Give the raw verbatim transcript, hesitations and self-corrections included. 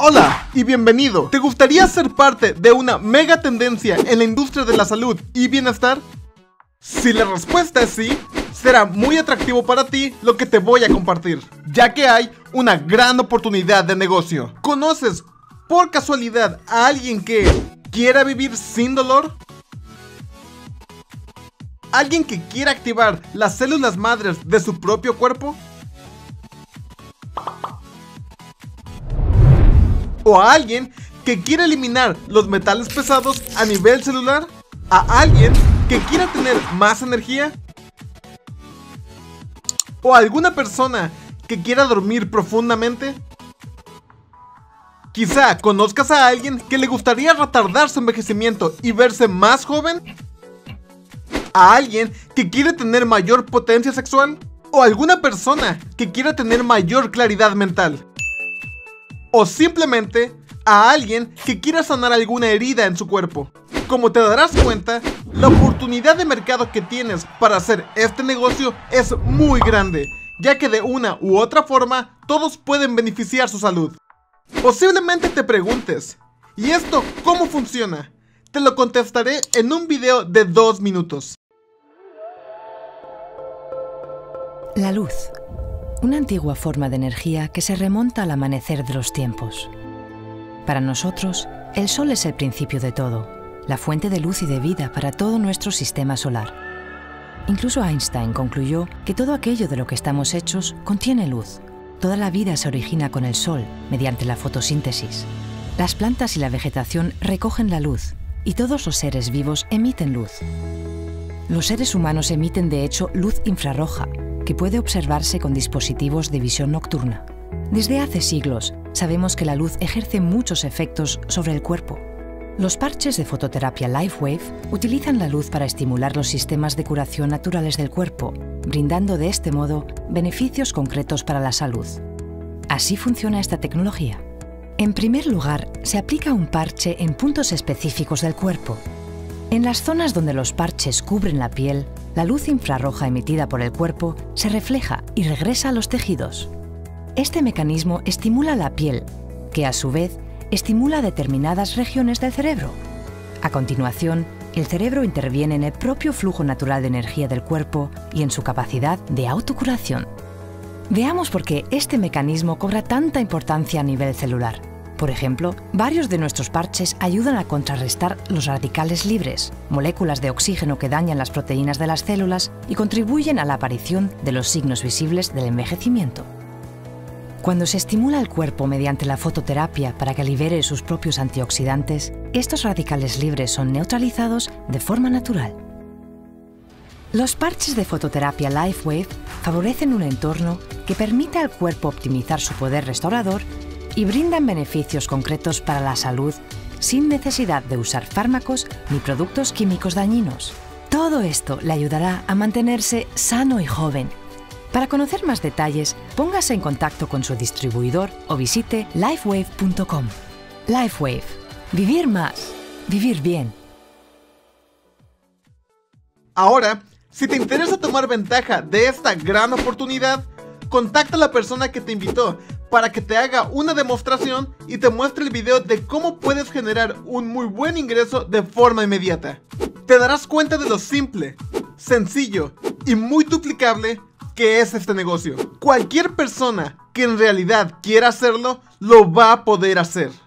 Hola y bienvenido. ¿Te gustaría ser parte de una mega tendencia en la industria de la salud y bienestar? Si la respuesta es sí, será muy atractivo para ti lo que te voy a compartir, ya que hay una gran oportunidad de negocio. ¿Conoces por casualidad a alguien que quiera vivir sin dolor? ¿Alguien que quiera activar las células madres de su propio cuerpo? ¿O a alguien que quiera eliminar los metales pesados a nivel celular? ¿A alguien que quiera tener más energía? ¿O a alguna persona que quiera dormir profundamente? Quizá conozcas a alguien que le gustaría retardar su envejecimiento y verse más joven. ¿A alguien que quiere tener mayor potencia sexual? ¿O alguna persona que quiera tener mayor claridad mental? ¿O simplemente a alguien que quiera sanar alguna herida en su cuerpo? Como te darás cuenta, la oportunidad de mercado que tienes para hacer este negocio es muy grande, ya que de una u otra forma todos pueden beneficiar su salud. Posiblemente te preguntes, ¿y esto cómo funciona? Te lo contestaré en un video de dos minutos. La luz, una antigua forma de energía que se remonta al amanecer de los tiempos. Para nosotros, el Sol es el principio de todo, la fuente de luz y de vida para todo nuestro sistema solar. Incluso Einstein concluyó que todo aquello de lo que estamos hechos contiene luz. Toda la vida se origina con el Sol, mediante la fotosíntesis. Las plantas y la vegetación recogen la luz, y todos los seres vivos emiten luz. Los seres humanos emiten de hecho luz infrarroja, que puede observarse con dispositivos de visión nocturna. Desde hace siglos, sabemos que la luz ejerce muchos efectos sobre el cuerpo. Los parches de fototerapia LifeWave utilizan la luz para estimular los sistemas de curación naturales del cuerpo, brindando de este modo beneficios concretos para la salud. Así funciona esta tecnología. En primer lugar, se aplica un parche en puntos específicos del cuerpo. En las zonas donde los parches cubren la piel, la luz infrarroja emitida por el cuerpo se refleja y regresa a los tejidos. Este mecanismo estimula la piel, que a su vez estimula determinadas regiones del cerebro. A continuación, el cerebro interviene en el propio flujo natural de energía del cuerpo y en su capacidad de autocuración. Veamos por qué este mecanismo cobra tanta importancia a nivel celular. Por ejemplo, varios de nuestros parches ayudan a contrarrestar los radicales libres, moléculas de oxígeno que dañan las proteínas de las células y contribuyen a la aparición de los signos visibles del envejecimiento. Cuando se estimula el cuerpo mediante la fototerapia para que libere sus propios antioxidantes, estos radicales libres son neutralizados de forma natural. Los parches de fototerapia LifeWave favorecen un entorno que permite al cuerpo optimizar su poder restaurador y brindan beneficios concretos para la salud sin necesidad de usar fármacos ni productos químicos dañinos. Todo esto le ayudará a mantenerse sano y joven. Para conocer más detalles, póngase en contacto con su distribuidor o visite lifewave punto com. LifeWave. Vivir más. Vivir bien. Ahora, si te interesa tomar ventaja de esta gran oportunidad, contacta a la persona que te invitó para que te haga una demostración y te muestre el video de cómo puedes generar un muy buen ingreso de forma inmediata. Te darás cuenta de lo simple, sencillo y muy duplicable que es este negocio. Cualquier persona que en realidad quiera hacerlo, lo va a poder hacer.